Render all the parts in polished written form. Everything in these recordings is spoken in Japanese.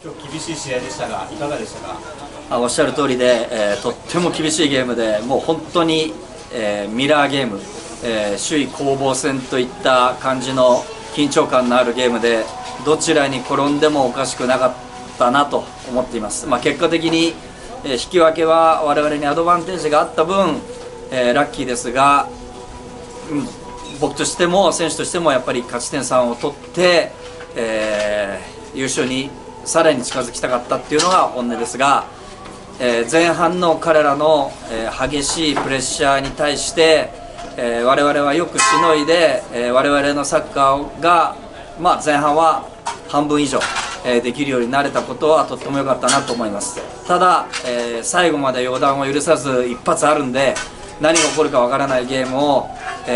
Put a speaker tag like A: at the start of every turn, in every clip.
A: 今日厳しい試合でしたが、いかがでしたか？
B: おっしゃる通りで、とっても厳しいゲームで、もう本当に、ミラーゲーム、首位攻防戦といった感じの緊張感のあるゲームで、どちらに転んでもおかしくなかったなと思っています。結果的に、引き分けは我々にアドバンテージがあった分、ラッキーですが、僕としても選手としてもやっぱり勝ち点3を取って、優勝にさらに近づきたかったっていうのが本音ですが、前半の彼らの、激しいプレッシャーに対して、我々はよくしのいで、我々のサッカーが、前半は半分以上、できるようになれたことはとっても良かったなと思います。ただ、最後まで予断を許さず一発あるんで、何が起こるかわからないゲームを、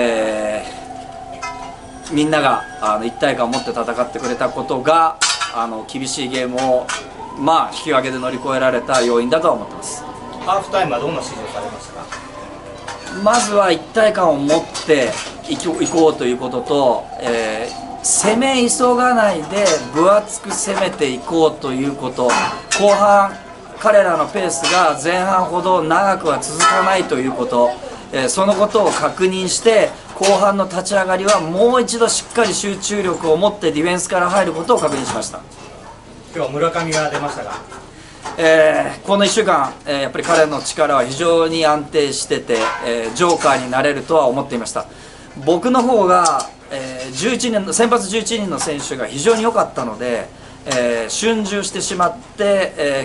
B: みんなが一体感を持って戦ってくれたことが厳しいゲームを引き分けで乗り越えられた要因だとは思ってます。
A: ハーフタイムはどんな指示をされましたか？
B: まずは一体感を持っていこうということと、攻め急がないで分厚く攻めていこうということ、後半彼らのペースが前半ほど長くは続かないということ、そのことを確認して後半の立ち上がりはもう一度しっかり集中力を持ってディフェンスから入ることを確認しました。
A: 今日は村上が出ましたが、
B: この1週間、やっぱり彼の力は非常に安定してて、ジョーカーになれるとは思っていました。僕の方が、先発11人の選手が非常に良かったので、春秋してしまって、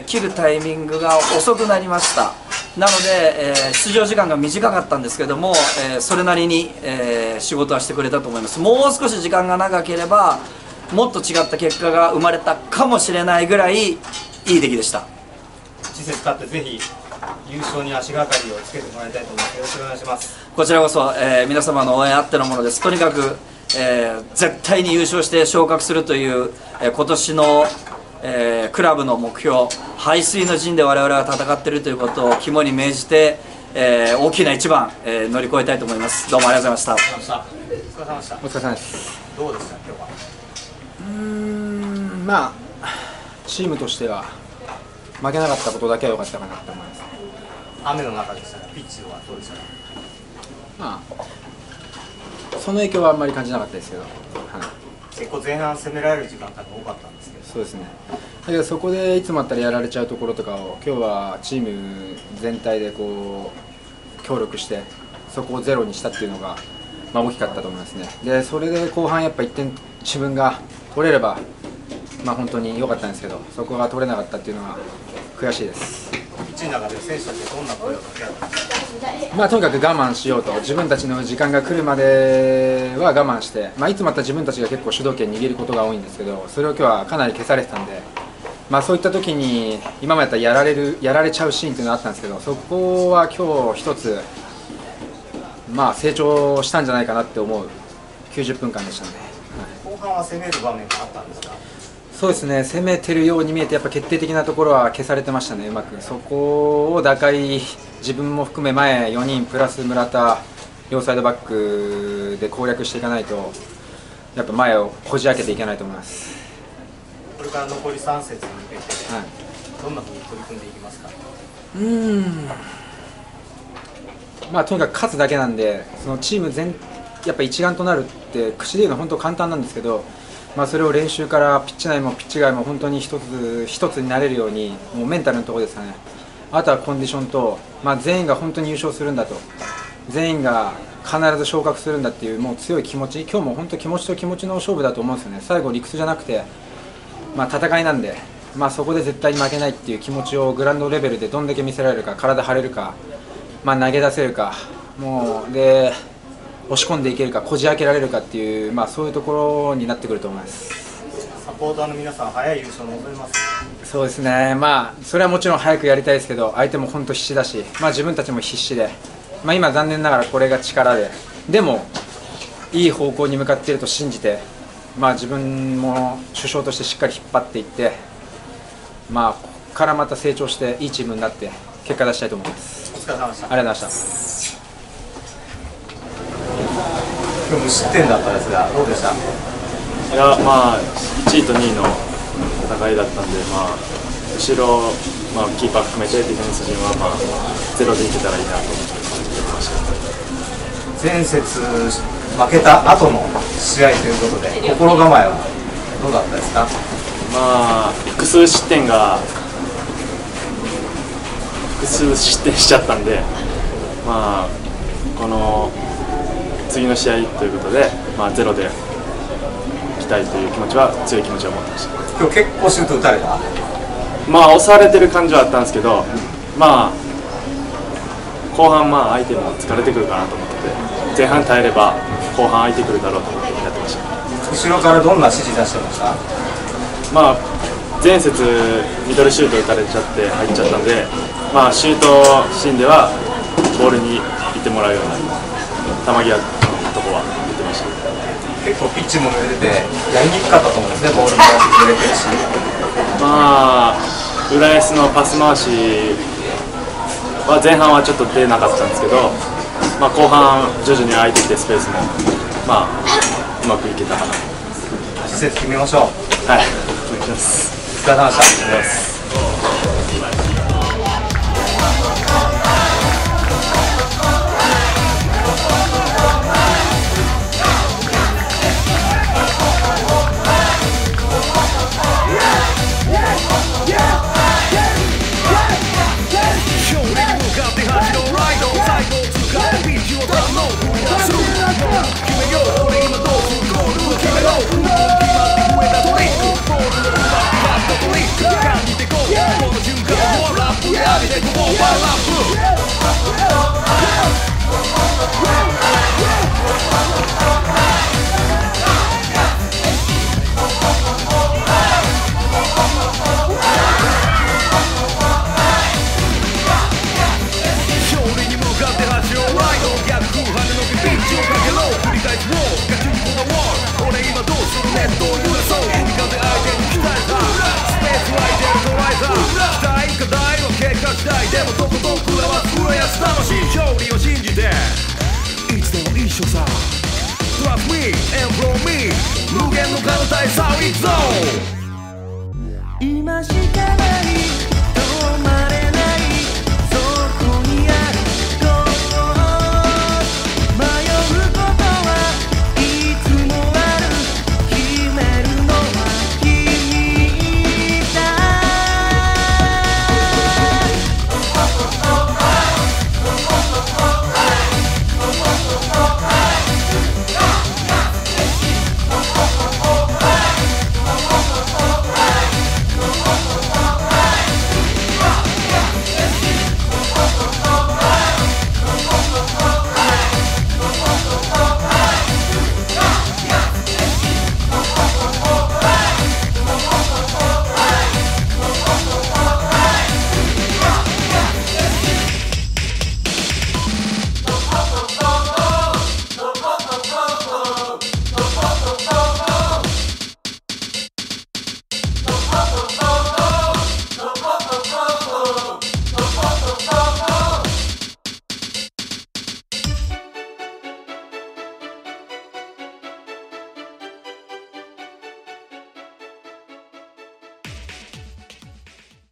B: 切るタイミングが遅くなりました。なので、出場時間が短かったんですけども、それなりに、仕事はしてくれたと思います。もう少し時間が長ければもっと違った結果が生まれたかもしれないぐらいいい出来でした。
A: 次節勝ってぜひ優勝に足がかりをつけてもらいたいと思います。よろしくお願いします。
B: こちらこそ、皆様の応援あってのものです。とにかく、絶対に優勝して昇格するという、今年の、クラブの目標、背水の陣で我々は戦っているということを肝に銘じて、大きな一番、乗り越えたいと思います。どうもありがとうございました。
A: お疲れ様でした。
C: お疲れ様です。
A: どうでした今日は？
C: チームとしては負けなかったことだけは良かったかなと思います。
A: 雨の中でしたが、ピッチはどうでしたか？
C: その影響はあんまり感じなかったですけど、
A: 結構前半攻められる時間帯が多かったんですけど。
C: そうですね。だけどそこでいつもあったらやられちゃうところとかを今日はチーム全体で協力してそこをゼロにしたっていうのが大きかったと思いますね。でそれで後半やっぱ1点自分が取れれば本当に良かったんですけど、そこが取れなかったっていうのは悔しいです。
A: ピッチの中で選手たちはどんな声をかけ合ったんですか？
C: とにかく我慢しようと、自分たちの時間が来るまでは我慢して、いつもあったら自分たちが結構主導権握ることが多いんですけど、それを今日はかなり消されてたんで、そういった時に今までだったらやられちゃうシーンっていうのがあったんですけど、そこは今日一つ成長したんじゃないかなって思う90分間でしたね。
A: 後半は攻める場面があったんですか？
C: そうですね、攻めてるように見えてやっぱ決定的なところは消されてましたね。うまくそこを打開、自分も含め前4人プラス村田両サイドバックで攻略していかないとやっぱ前をこじ開けていけないと思います。
A: これから残り3節に向けて、どんなふうに取り組んでいきますか？
C: とにかく勝つだけなんで、そのチームやっぱ一丸となるって口で言うのは本当簡単なんですけど、それを練習からピッチ内もピッチ外も本当に一つになれるように、もうメンタルのところですかね。あとはコンディションと、全員が本当に優勝するんだと、全員が必ず昇格するんだっていうもう強い気持ち、今日も本当気持ちと気持ちの勝負だと思うんですよね。最後理屈じゃなくて、戦いなんで、そこで絶対に負けないっていう気持ちをグラウンドレベルでどんだけ見せられるか、体張れるか、投げ出せるか、で押し込んでいけるか、こじ開けられるかっていう、そういうところになってくると思います。
A: サポーターの皆さん、早い優勝を望みます。
C: そうですね、それはもちろん早くやりたいですけど、相手も本当必死だし、自分たちも必死で、今、残念ながらこれが力でもいい方向に向かっていると信じて、自分も主将としてしっかり引っ張っていって、ここからまた成長して、いいチームになって、結果出したいと思います。
A: お疲れ様でした。
C: ありがとうございました。
A: 今日無失点だったんですが、どうでした？
D: 1位と2位の戦いだったんで、後ろ、キーパー含めてディフェンス陣は、ゼロでいけたらいいなと思ってました。
A: 前節負けた後の試合ということで心構えはどうだったですか？
D: 複数失点しちゃったんで、この次の試合ということで、ゼロでいきたいという強い気持ちを持ってました。
A: 今日結構シュート打たれた？
D: 押されてる感じはあったんですけど、後半相手も疲れてくるかなと思ってて、前半耐えれば後半空いてくるだろうと思ってやってました。
A: 後ろからどんな指示出してました？
D: 前節ミドルシュート打たれちゃって入っちゃったんで、シュートシーンではボールにいてもらうような球際のとこは言ってました。
A: 結構ピッチも濡れててやりにくかったと思うんですね。ボールも濡れてるし、
D: 浦安のパス回しは前半はちょっと出なかったんですけど、後半徐々に空いてきてスペースもうまくいけたかな。
A: 施設決めましょう。
D: はい、お願いします。
A: お疲れ様でした。
E: でもとことん食らわす浦安魂、勝利を信じていつでも一緒さ Trust me and from me 無限の彼方へさあ行くぞ今し